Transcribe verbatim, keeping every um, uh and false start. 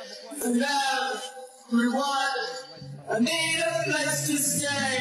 For love, reward, I need a place to stay.